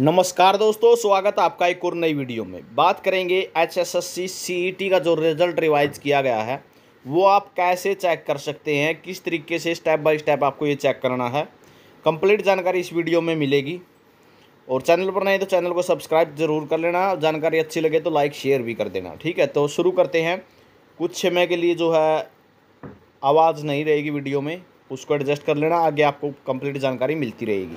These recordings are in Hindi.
नमस्कार दोस्तों, स्वागत है आपका एक और नई वीडियो में। बात करेंगे एचएसएससी सीईटी का जो रिजल्ट रिवाइज किया गया है वो आप कैसे चेक कर सकते हैं, किस तरीके से स्टेप बाय स्टेप आपको ये चेक करना है। कंप्लीट जानकारी इस वीडियो में मिलेगी। और चैनल पर नहीं तो चैनल को सब्सक्राइब जरूर कर लेना। जानकारी अच्छी लगे तो लाइक शेयर भी कर देना, ठीक है। तो शुरू करते हैं। कुछ समय के लिए जो है आवाज़ नहीं रहेगी वीडियो में, उसको एडजस्ट कर लेना, आगे आपको कंप्लीट जानकारी मिलती रहेगी।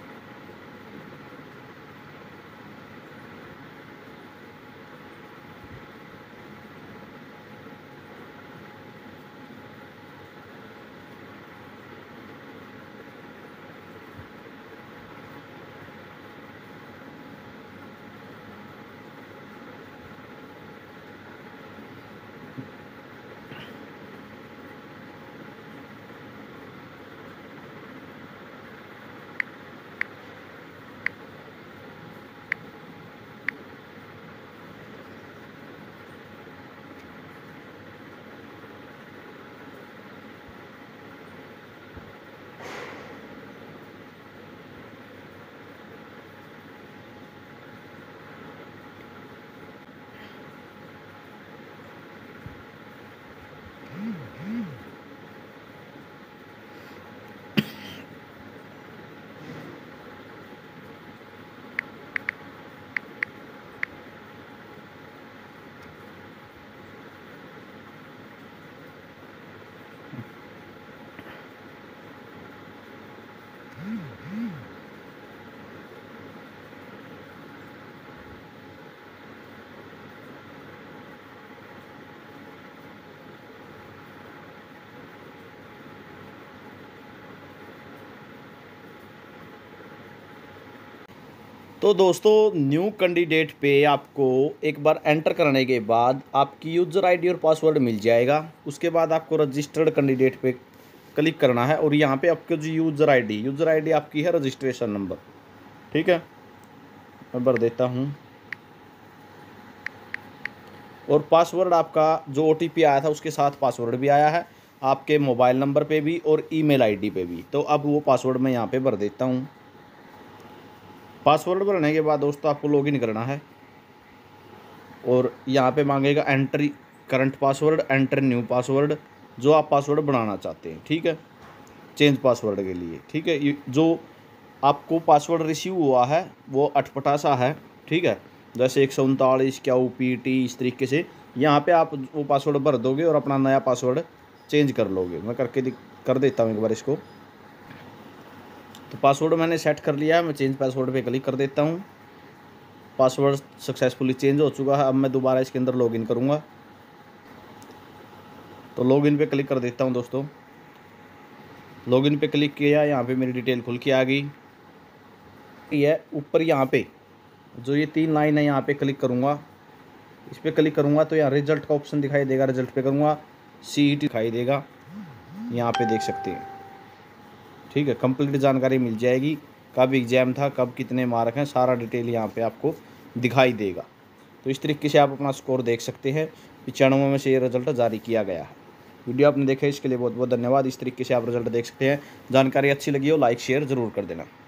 तो दोस्तों, न्यू कैंडिडेट पे आपको एक बार एंटर करने के बाद आपकी यूज़र आईडी और पासवर्ड मिल जाएगा। उसके बाद आपको रजिस्टर्ड कैंडिडेट पे क्लिक करना है और यहाँ पे आपको जो यूज़र आईडी आपकी है रजिस्ट्रेशन नंबर, ठीक है। मैं भर देता हूँ। और पासवर्ड आपका जो ओटीपी आया था उसके साथ पासवर्ड भी आया है, आपके मोबाइल नंबर पे भी और ईमेल आईडी पे भी। तो अब वो पासवर्ड मैं यहाँ पे भर देता हूँ। पासवर्ड भरने के बाद दोस्तों आपको लॉगिन करना है और यहाँ पे मांगेगा entry current password, enter new password, जो आप पासवर्ड बनाना चाहते हैं, ठीक है। चेंज पासवर्ड के लिए, ठीक है। जो आपको पासवर्ड रिसीव हुआ है वो अटपटा सा है, ठीक है। जैसे 139 क्या UPT इस तरीके से यहाँ पे आप वो पासवर्ड भर दोगे और अपना नया पासवर्ड चेंज कर लोगे। मैं कर देता हूँ एक बार इसको। तो पासवर्ड मैंने सेट कर लिया है, मैं चेंज पासवर्ड पे क्लिक कर देता हूँ। पासवर्ड सक्सेसफुली चेंज हो चुका है। अब मैं दोबारा इसके अंदर लॉगिन करूँगा। तो लॉगिन पे क्लिक कर देता हूँ दोस्तों। लॉगिन पे क्लिक किया, यहाँ पे मेरी डिटेल खुल के आ गई। ये ऊपर यहाँ पे जो ये 3 लाइन है यहाँ पे क्लिक करूँगा। इस पर क्लिक करूँगा तो यहाँ रिजल्ट का ऑप्शन दिखाई देगा। रिजल्ट पे करूँगा, CET दिखाई देगा, यहाँ पे देख सकते हैं, ठीक है। कंप्लीट जानकारी मिल जाएगी, कब एग्ज़ाम था, कब कितने मार्क हैं, सारा डिटेल यहाँ पे आपको दिखाई देगा। तो इस तरीके से आप अपना स्कोर देख सकते हैं। 95 में से ये रिजल्ट जारी किया गया है। वीडियो आपने देखा इसके लिए बहुत बहुत धन्यवाद। इस तरीके से आप रिजल्ट देख सकते हैं। जानकारी अच्छी लगी हो लाइक शेयर ज़रूर कर देना।